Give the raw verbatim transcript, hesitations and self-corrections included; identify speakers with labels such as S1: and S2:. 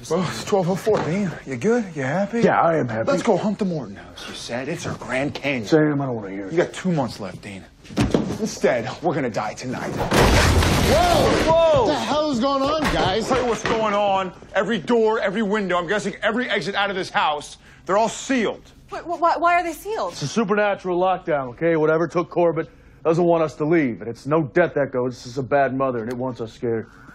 S1: Well, it's twelve oh four, Dean. You good? You happy?
S2: Yeah, I am happy.
S1: Let's go hunt the Morton House. You said it's our Grand Canyon.
S2: Sam, I don't want to hear it.
S1: You got two months left, Dean. Instead, we're gonna die tonight.
S3: Whoa! Whoa! What the hell is going on, guys?
S1: I'll tell you what's going on. Every door, every window, I'm guessing every exit out of this house, they're all sealed.
S4: Wait, why, why are they sealed?
S2: It's a supernatural lockdown, okay? Whatever took Corbett doesn't want us to leave. And it's no death echo. This is a bad mother, and it wants us scared.